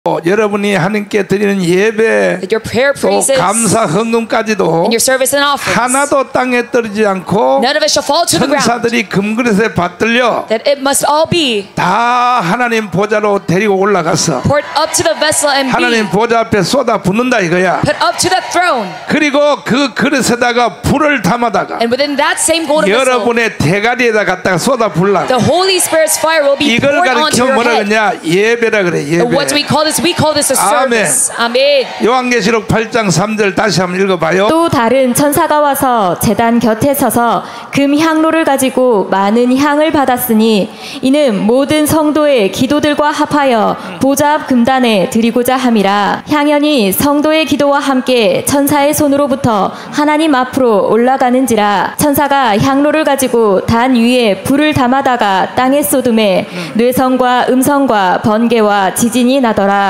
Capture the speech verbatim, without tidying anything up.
여러분이 하나님께 드리는 예배, your prayer 또 praises, 감사 헌금까지도 and your service and offerings, 하나도 땅에 떨어지지 않고 none of it shall fall to the ground. 천사들이 금그릇에 받들려 That it must all be 다 하나님 보좌로 데리고 올라가서 poured up to the vessel and 하나님 be 보좌 앞에 쏟아 붓는다 이거야. put up to the throne. 그리고 그 그릇에다가 불을 담아다가 And within that same golden vessel, 여러분의 대가리에다 갖다가 쏟아 불라. the Holy Spirit's fire will be 이걸 poured onto 가르쳐 your 뭐라 head. 그러냐? 예배라 그래. And what do we 예배. call this? We call this a service. Amen. 요한계시록 팔 장 삼 절 다시 한번 읽어봐요. 또 다른 천사가 와서 제단 곁에 서서 금 향로를 가지고 많은 향을 받았으니 이는 모든 성도의 기도들과 합하여 보좌 앞 금단에 드리고자 함이라. 향연이 성도의 기도와 함께 천사의 손으로부터 하나님 앞으로 올라가는지라. 천사가 향로를 가지고 단 위에 불을 담아다가 땅에 쏟음에 뇌성과 음성과 번개와 지진이 나더라.